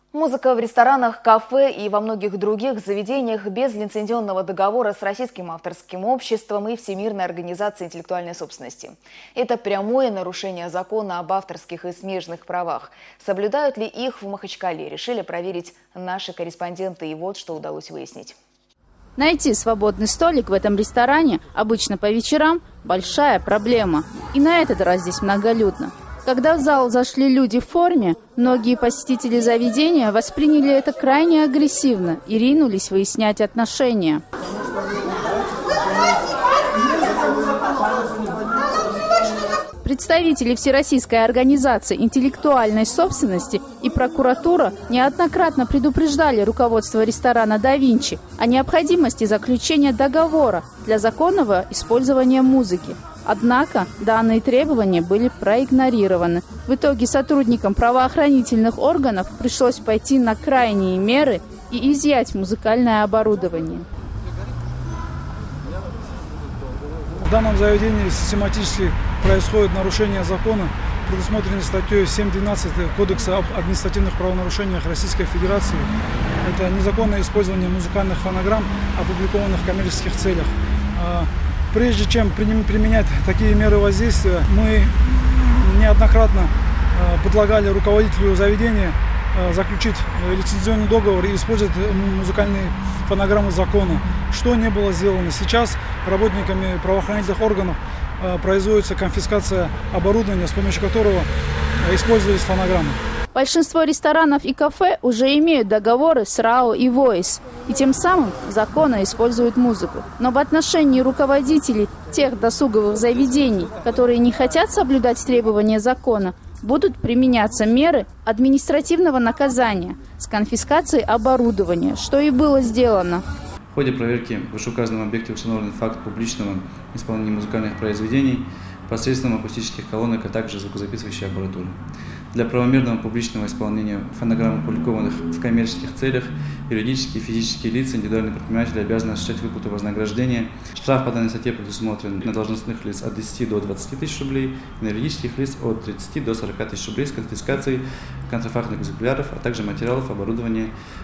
Музыка в ресторанах, кафе и во многих других заведениях без лицензионного договора с Российским авторским обществом и Всемирной организацией интеллектуальной собственности. Это прямое нарушение закона об авторских и смежных правах. Соблюдают ли их в Махачкале, решили проверить наши корреспонденты, и вот что удалось выяснить. Найти свободный столик в этом ресторане обычно по вечерам – большая проблема. И на этот раз здесь многолюдно. Когда в зал зашли люди в форме, многие посетители заведения восприняли это крайне агрессивно и ринулись выяснять отношения. Представители Всероссийской организации интеллектуальной собственности и прокуратура неоднократно предупреждали руководство ресторана «Да Винчи» о необходимости заключения договора для законного использования музыки. Однако данные требования были проигнорированы. В итоге сотрудникам правоохранительных органов пришлось пойти на крайние меры и изъять музыкальное оборудование. В данном заведении систематически происходит нарушение закона, предусмотренной статьей 7.12 Кодекса об административных правонарушениях Российской Федерации. Это незаконное использование музыкальных фонограмм, опубликованных в коммерческих целях. Прежде чем применять такие меры воздействия, мы неоднократно предлагали руководителю заведения заключить лицензионный договор и использовать музыкальные фонограммы закона, что не было сделано. Сейчас работниками правоохранительных органов производится конфискация оборудования, с помощью которого использовались фонограммы. Большинство ресторанов и кафе уже имеют договоры с РАО и ВОИС, и тем самым законно используют музыку. Но в отношении руководителей тех досуговых заведений, которые не хотят соблюдать требования закона, будут применяться меры административного наказания с конфискацией оборудования, что и было сделано. В ходе проверки в вышеуказанном объекте установлен факт публичного исполнения музыкальных произведений посредством акустических колонок, а также звукозаписывающей аппаратуры. Для правомерного публичного исполнения фонограмм, опубликованных в коммерческих целях, юридические и физические лица, индивидуальные предприниматели обязаны осуществлять выплату вознаграждения. Штраф по данной статье предусмотрен на должностных лиц от 10 до 20 тысяч рублей, на юридических лиц от 30 до 40 тысяч рублей с конфискацией контрафактных экземпляров, а также материалов, оборудования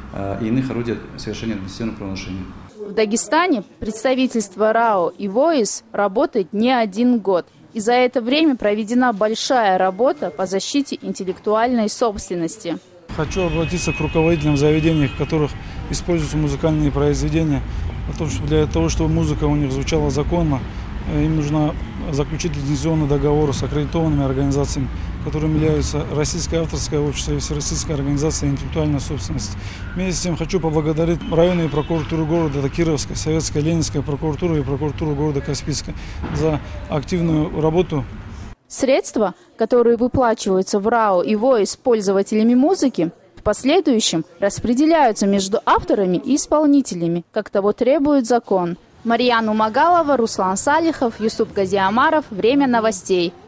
и иных орудий совершения административного правонарушения. В Дагестане представительство РАО и ВОИС работает не один год. И за это время проведена большая работа по защите интеллектуальной собственности. Хочу обратиться к руководителям заведений, в которых используются музыкальные произведения, о том, что для того, чтобы музыка у них звучала законно, им нужно заключить лицензионный договор с аккредитованными организациями, которыми являются Российское авторское общество и Всероссийская организация интеллектуальной собственности. Вместе с тем хочу поблагодарить районные прокуратуры города, это Кировская, Советская, Ленинская прокуратура и прокуратуру города Каспийска за активную работу. Средства, которые выплачиваются в РАО и ВОИС пользователями музыки, в последующем распределяются между авторами и исполнителями, как того требует закон. Марьяна Умагалова, Руслан Салихов, Юсуп Газиамаров. Время новостей.